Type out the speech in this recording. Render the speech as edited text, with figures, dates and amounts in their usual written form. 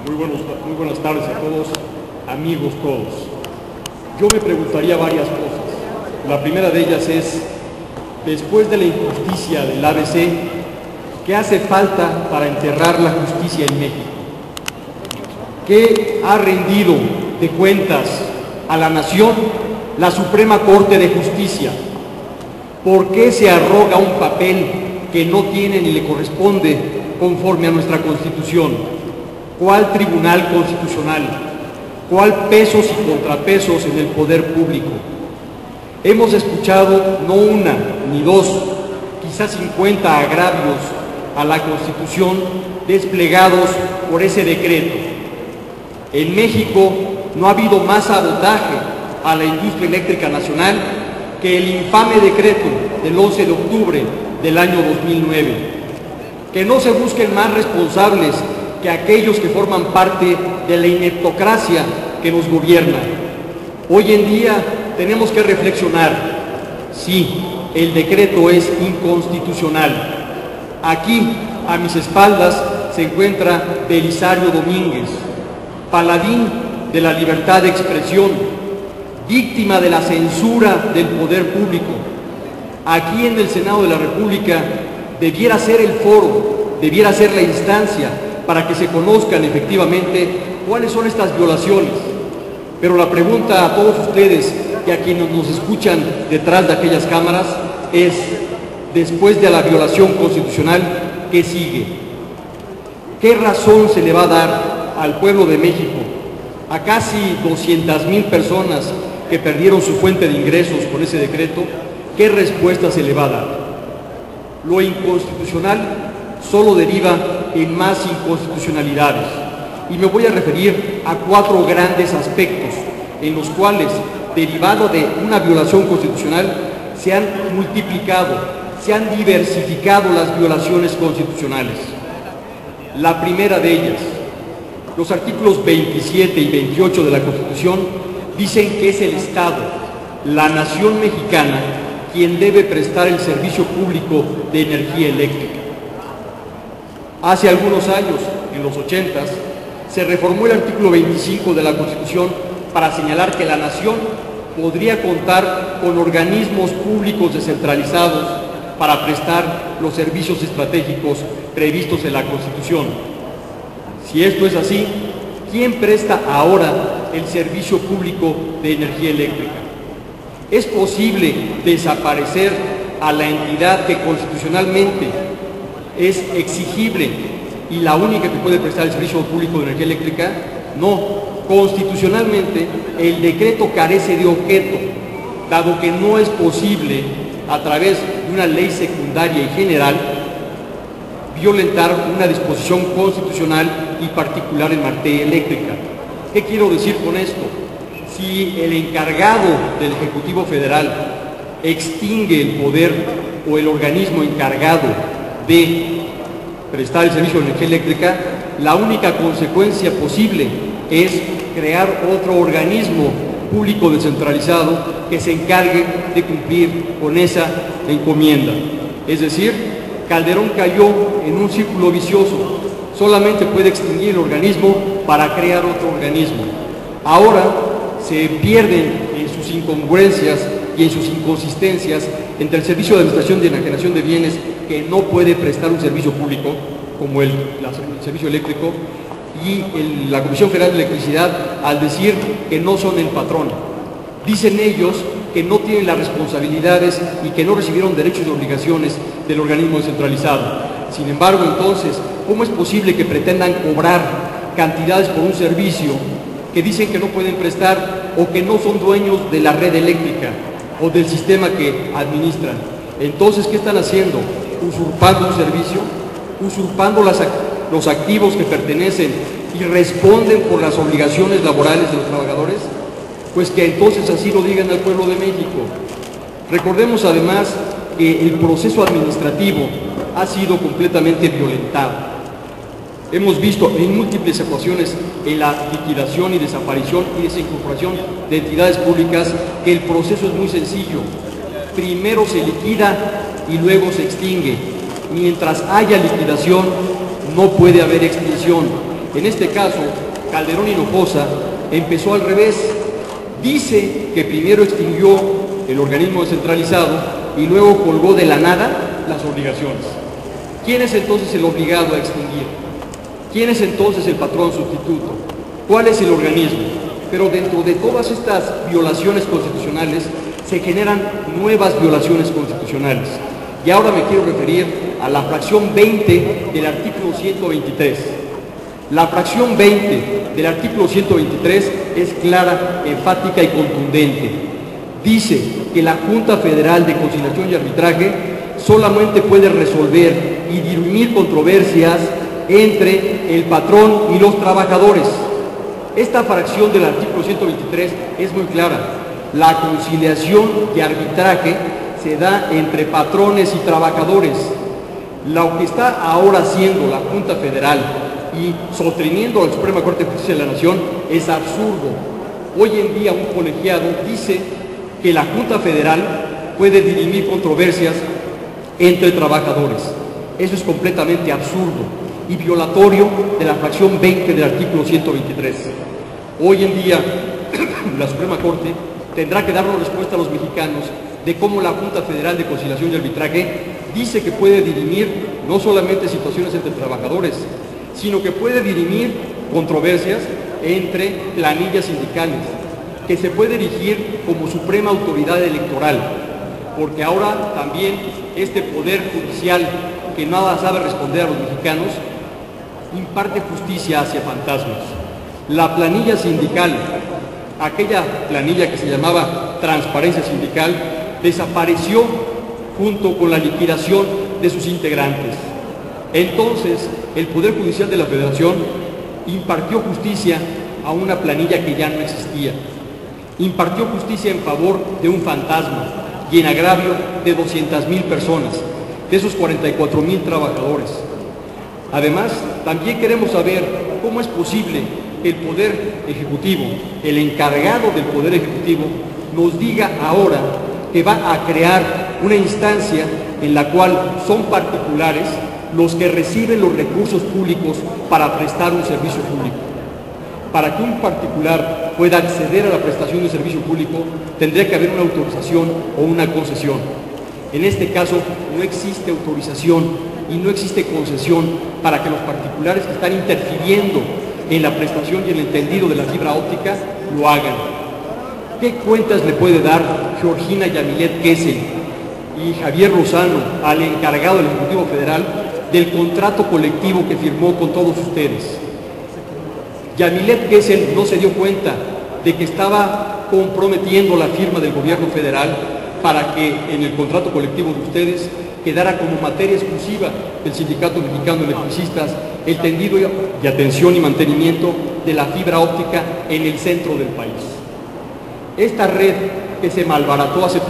Muy buenas tardes a todos, amigos todos. Yo me preguntaría varias cosas. La primera de ellas es, después de la injusticia del ABC, ¿qué hace falta para enterrar la justicia en México? ¿Qué ha rendido de cuentas a la nación la Suprema Corte de Justicia? ¿Por qué se arroga un papel que no tiene ni le corresponde conforme a nuestra Constitución? ¿Cuál tribunal constitucional? ¿Cuál pesos y contrapesos en el poder público? Hemos escuchado no una ni dos, quizás 50 agravios a la Constitución desplegados por ese decreto. En México no ha habido más sabotaje a la industria eléctrica nacional que el infame decreto del 11 de octubre del año 2009. Que no se busquen más responsables que aquellos que forman parte de la ineptocracia que nos gobierna. Hoy en día tenemos que reflexionar. Sí, el decreto es inconstitucional. Aquí, a mis espaldas, se encuentra Belisario Domínguez, paladín de la libertad de expresión, víctima de la censura del poder público. Aquí en el Senado de la República debiera ser el foro, debiera ser la instancia para que se conozcan efectivamente cuáles son estas violaciones. Pero la pregunta a todos ustedes y a quienes nos escuchan detrás de aquellas cámaras es, después de la violación constitucional, ¿qué sigue? ¿Qué razón se le va a dar al pueblo de México, a casi 200,000 personas que perdieron su fuente de ingresos con ese decreto? ¿Qué respuesta se le va a dar? Lo inconstitucional solo deriva en más inconstitucionalidades, y me voy a referir a 4 grandes aspectos en los cuales, derivado de una violación constitucional, se han multiplicado, se han diversificado las violaciones constitucionales. La primera de ellas, los artículos 27 y 28 de la Constitución dicen que es el Estado, la nación mexicana, quien debe prestar el servicio público de energía eléctrica. Hace algunos años, en los 80s, se reformó el artículo 25 de la Constitución para señalar que la nación podría contar con organismos públicos descentralizados para prestar los servicios estratégicos previstos en la Constitución. Si esto es así, ¿quién presta ahora el servicio público de energía eléctrica? ¿Es posible desaparecer a la entidad que constitucionalmente es exigible y la única que puede prestar el servicio público de energía eléctrica? No, constitucionalmente el decreto carece de objeto, dado que no es posible, a través de una ley secundaria y general, violentar una disposición constitucional y particular en materia eléctrica. ¿Qué quiero decir con esto? Si el encargado del Ejecutivo Federal extingue el poder o el organismo encargado de prestar el servicio de energía eléctrica, la única consecuencia posible es crear otro organismo público descentralizado que se encargue de cumplir con esa encomienda. Es decir, Calderón cayó en un círculo vicioso. Solamente puede extinguir el organismo para crear otro organismo. Ahora se pierden en sus incongruencias y en sus inconsistencias entre el Servicio de Administración de Enajenación de Bienes, que no puede prestar un servicio público como el servicio eléctrico, y la Comisión Federal de Electricidad, al decir que no son el patrón. Dicen ellos que no tienen las responsabilidades y que no recibieron derechos y obligaciones del organismo descentralizado. Sin embargo, entonces, ¿cómo es posible que pretendan cobrar cantidades por un servicio que dicen que no pueden prestar o que no son dueños de la red eléctrica o del sistema que administran? Entonces, ¿qué están haciendo? Usurpando un servicio, usurpando los activos que pertenecen y responden por las obligaciones laborales de los trabajadores. Pues que entonces así lo digan al pueblo de México. Recordemos además que el proceso administrativo ha sido completamente violentado. Hemos visto en múltiples ocasiones en la liquidación y desaparición y desincorporación de entidades públicas que el proceso es muy sencillo. Primero se liquida y luego se extingue. Mientras haya liquidación, no puede haber extinción. En este caso, Calderón Hinojosa empezó al revés. Dice que primero extinguió el organismo descentralizado y luego colgó de la nada las obligaciones. ¿Quién es entonces el obligado a extinguir? ¿Quién es entonces el patrón sustituto? ¿Cuál es el organismo? Pero dentro de todas estas violaciones constitucionales se generan nuevas violaciones constitucionales. Y ahora me quiero referir a la fracción 20 del artículo 123. La fracción 20 del artículo 123 es clara, enfática y contundente. Dice que la Junta Federal de Conciliación y Arbitraje solamente puede resolver y dirimir controversias entre el patrón y los trabajadores. Esta fracción del artículo 123 es muy clara. La conciliación y arbitraje se da entre patrones y trabajadores. Lo que está ahora haciendo la Junta Federal y sosteniendo a la Suprema Corte de Justicia de la Nación es absurdo. Hoy en día un colegiado dice que la Junta Federal puede dirimir controversias entre trabajadores. Eso es completamente absurdo y violatorio de la fracción 20 del artículo 123. Hoy en día la Suprema Corte tendrá que darnos respuesta a los mexicanos de cómo la Junta Federal de Conciliación y Arbitraje dice que puede dirimir no solamente situaciones entre trabajadores, sino que puede dirimir controversias entre planillas sindicales, que se puede erigir como suprema autoridad electoral, porque ahora también este poder judicial que nada sabe responder a los mexicanos imparte justicia hacia fantasmas. La planilla sindical, aquella planilla que se llamaba transparencia sindical, desapareció junto con la liquidación de sus integrantes. Entonces, el Poder Judicial de la Federación impartió justicia a una planilla que ya no existía. Impartió justicia en favor de un fantasma y en agravio de 200,000 personas, de esos 44,000 trabajadores. Además, también queremos saber cómo es posible que el Poder Ejecutivo, el encargado del Poder Ejecutivo, nos diga ahora que va a crear una instancia en la cual son particulares los que reciben los recursos públicos para prestar un servicio público. Para que un particular pueda acceder a la prestación de servicio público, tendría que haber una autorización o una concesión. En este caso, no existe autorización y no existe concesión para que los particulares que están interfiriendo en la prestación y en el tendido de la fibra óptica lo hagan. ¿Qué cuentas le puede dar Georgina Yamilet Kessel y Javier Lozano al encargado del Ejecutivo Federal del contrato colectivo que firmó con todos ustedes? Yamilet Kessel no se dio cuenta de que estaba comprometiendo la firma del gobierno federal para que en el contrato colectivo de ustedes quedara como materia exclusiva del Sindicato Mexicano de Electricistas el tendido y atención y mantenimiento de la fibra óptica en el centro del país. Esta red que se malbarató hace